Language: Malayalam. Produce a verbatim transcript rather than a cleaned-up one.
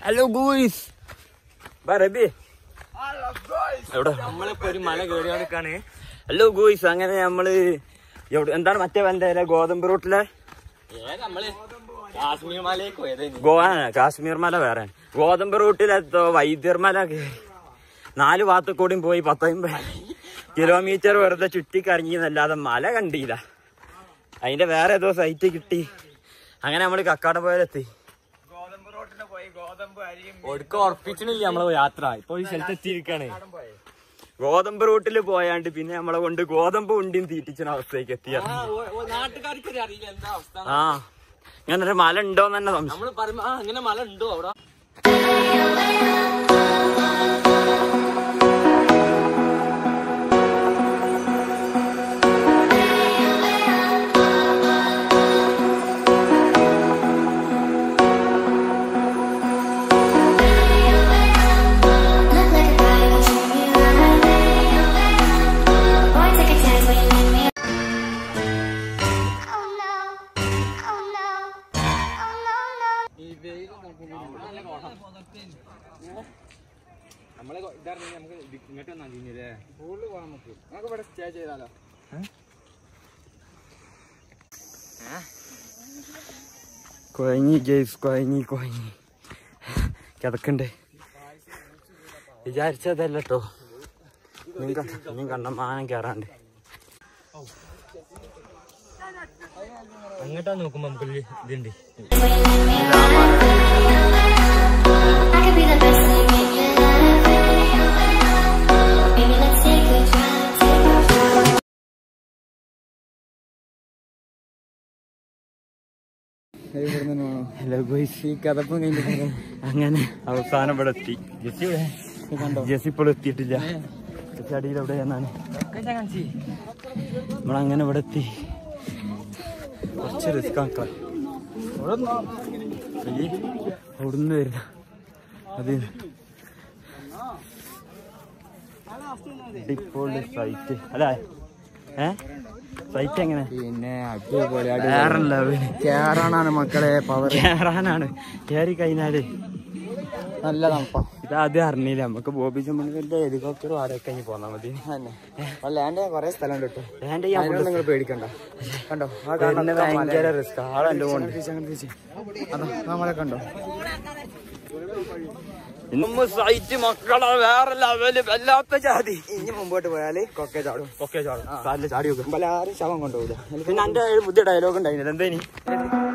ഹലോ ഗൂയ്സ് എവിടെ നമ്മളിപ്പോ ഒരു മല കയറി നടക്കാണ്. Hello guys. അങ്ങനെ നമ്മള് എവിടെ എന്താണ് മറ്റേ വല്ല ഗോതമ്പ് റൂട്ടിലെ നമ്മള് കാശ്മീർ മലയൊക്കെ പോയത്. ഗോവാ കാശ്മീർ മല വേറെ. ഗോതമ്പ് റൂട്ടിലെത്തോ വൈദ്യർമല കയറി നാല് ഭാഗത്ത് കൂടിയും പോയി പത്തൊമ്പത് കിലോമീറ്റർ വെറുതെ ചുറ്റിക്കറങ്ങിന്നല്ലാതെ മല കണ്ടില്ല. അതിന്റെ വേറെ ഏതോ സൈറ്റ് കിട്ടി. അങ്ങനെ നമ്മള് കക്കാടം പോയാലെത്തി. ഒടുക്കം ഉറപ്പിച്ചിട്ടില്ല നമ്മളെ യാത്ര. ഇപ്പൊ ഈ സ്ഥലത്ത് എത്തിയിരിക്കാണ്. ഗോതമ്പ് റൂട്ടിൽ പോയാണ്ട് പിന്നെ നമ്മളെ കൊണ്ട് ഗോതമ്പ് ഉണ്ടിയും തീറ്റിച്ച അവസ്ഥയ്ക്ക് എത്തിയ നാട്ടുകാർക്ക് അറിയില്ല എന്താ അവസ്ഥ. ആ ഇങ്ങനെ ഒരു മല ഉണ്ടോന്ന് തന്നെ സംശയം. നമ്മള് പറയുമ്പോ ആ അങ്ങനെ മല ഉണ്ടോ അവിടെ? നമ്മളെ ഇതറിഞ്ഞ നമുക്ക് ഇങ്ങോട്ട് വന്നാൽ മതിയല്ലേ? കൂടുതൽ പോകാൻ നമുക്ക് നമുക്ക് ഇവിടെ സ്റ്റേ ചെയ്താലോ? കൊഴങ്ങി ജെയ്സ് കൊഴങ്ങി കൊഴങ്ങി കിടക്കണ്ടേ വിചാരിച്ചതല്ല കേട്ടോ. ഇനിയും കണ്ടമാനം കയറാണ്ട്. അങ്ങോട്ടാ നോക്കുമ്പോ നമുക്ക് ഇതുണ്ട്. അങ്ങനെ അവസാനം ഇവിടെ എത്തി. ജെസ്സി ഇപ്പോൾ എത്തിയിട്ടില്ല. അടിയിൽ എവിടെ എന്നാണ് നമ്മളങ്ങനെ ഇവിടെ എത്തി. കുറച്ച് റിസ്ക് ആക്കാം. അവിടുന്ന് വരുന്ന അത് ഇപ്പോൾ സൈറ്റ് അല്ലേ? ഏ സൈറ്റ് എങ്ങനെ? പിന്നെ അടിപൊളി വേറല്ല കേറാനാണ് മക്കളെ. പവർ കേറാനാണ്. കയറി കഴിഞ്ഞാല് നല്ല തണുപ്പാ. ഇതാദ്യം അറിഞ്ഞില്ല. നമുക്ക് ബോബി ചമ്മണിന്റെ ഹെലികോപ്റ്റർ വാടക കഴിഞ്ഞ് പോന്നാ മതി. ലാൻഡ് കൊറേ സ്ഥലം ഉണ്ട് കേട്ടോ. ലാൻഡ് ചെയ്യാൻ നിങ്ങൾ പേടിക്കണ്ട. കണ്ടോ ഭയങ്കര റിസ്ക്. ആളെന്റെ കൊണ്ട് നമ്മളെ കണ്ടോ സൈറ്റ് മക്കളെ വേറെ ലെവല് വല്ലാത്ത ജാതി. ഇനി മുമ്പോട്ട് പോയാല് കൊക്കെ ചാടും. കൊക്കെ ചാടും. കാലില് ചാടി വെക്കും. പല ആരും ശവം കൊണ്ടുപോകില്ല. പിന്നെ എന്റെ പുതിയ ഡയലോഗ് ഉണ്ടായിരുന്നില്ല. എന്തേനി